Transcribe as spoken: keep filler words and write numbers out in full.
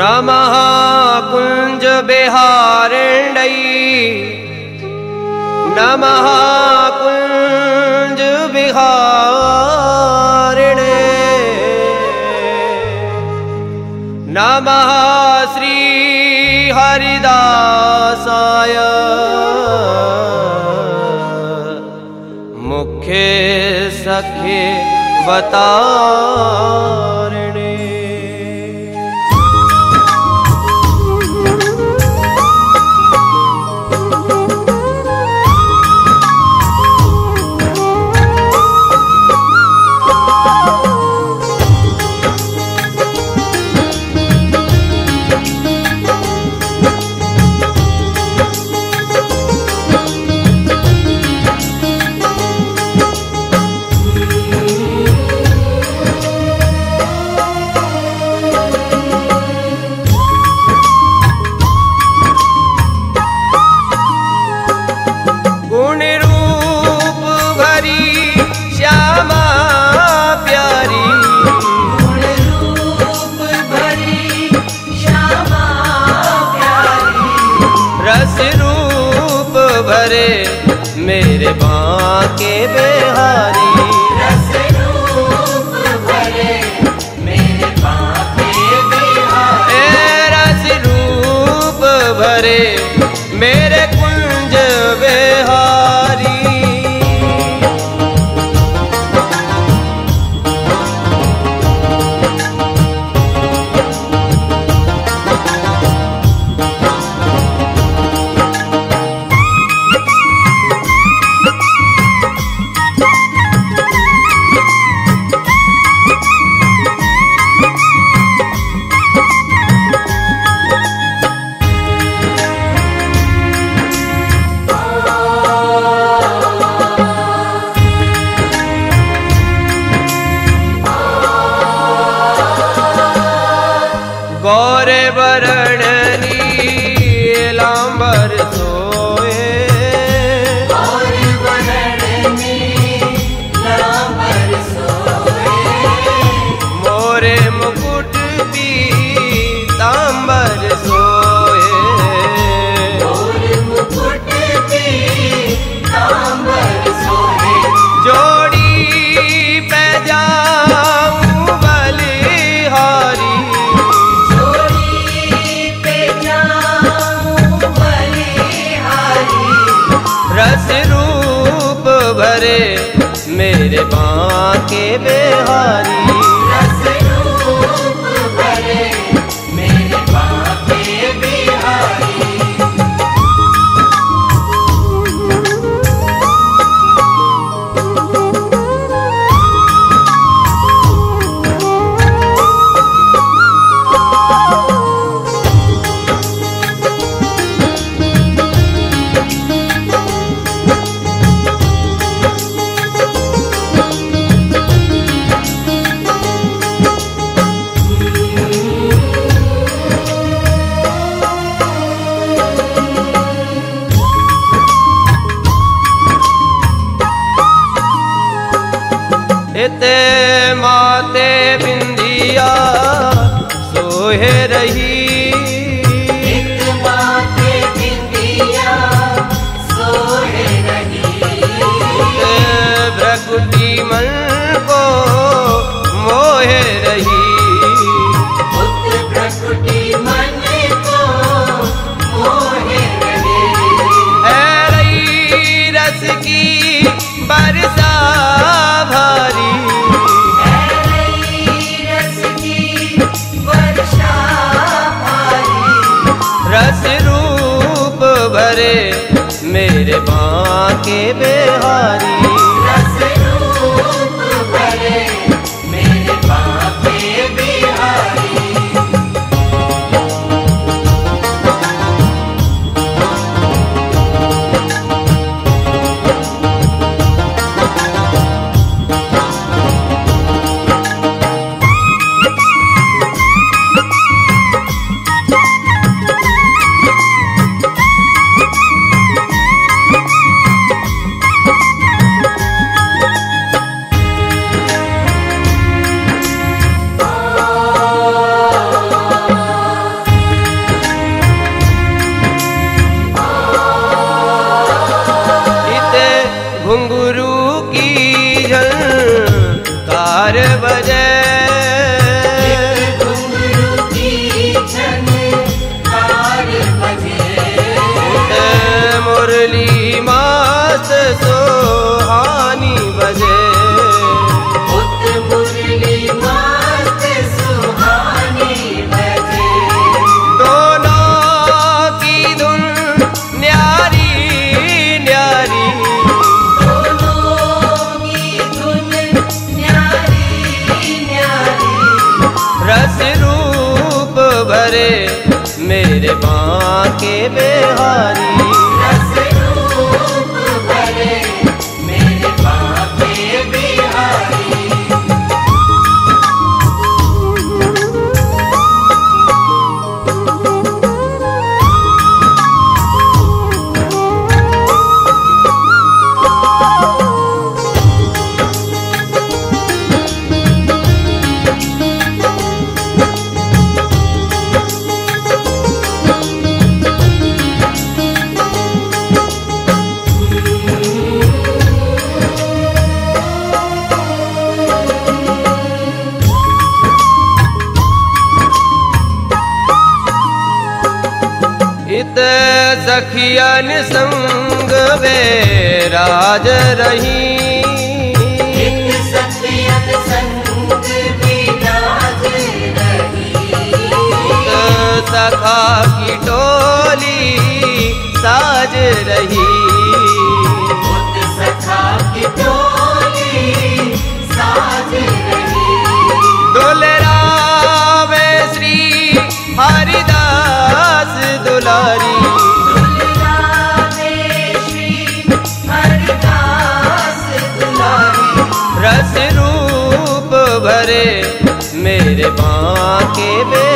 नमः कुंज बिहारिण्यै नमः कुंज बिहारिणे नमः श्री हरिदासाय मुख्य सखे वतारिणे। मेरे बांके बिहारी रस रूप भरे मेरे बांके बिहारी रस रूप भरे मेरे कुंज बिहारी। गौरे वरण नीलांबर सोए गौरे वरण नीलांबर सोए मोरे मुकुट पीतांबर सोए मोरे मुकुट पीतांबर सोए जोड़ी पे जाऊं बलिहारी रस रूप भरे मेरे बांके बिहारी रस रूप भरे मेरे बांके बिहारी। इते माते बिंदिया सोहे रही इत माते बिंदिया सोहे रही भ्रकुटी मन को मोहे रही पुत्र भ्रकुटी मन को मोहे रही है रही रस की बरसा भारी है रही रस की वर्षा भारी रस रूप भरे मेरे बांके बिहारी रस रूप भरे मेरे बांके बिहारी। मस्त सुहानी बजे। पुत मुरली मस्त सुहानी बजे। दोनों की धुन न्यारी न्यारी, दोनों की धुन न्यारी न्यारी। रस रूप भरे मेरे बांके बिहारी। रस रूप भरे मेरे बांके बिहारी। इत सखियन संग वे राज रही। एक सखियन संग विराज रही। इत सखा की टोली साज रही। पुत सखा की टोली साज रही। डोलरावे श्री हरिदास दुलारी। दुलारे श्री हरिदास दुलारी। रस रूप भरे मेरे बांके बे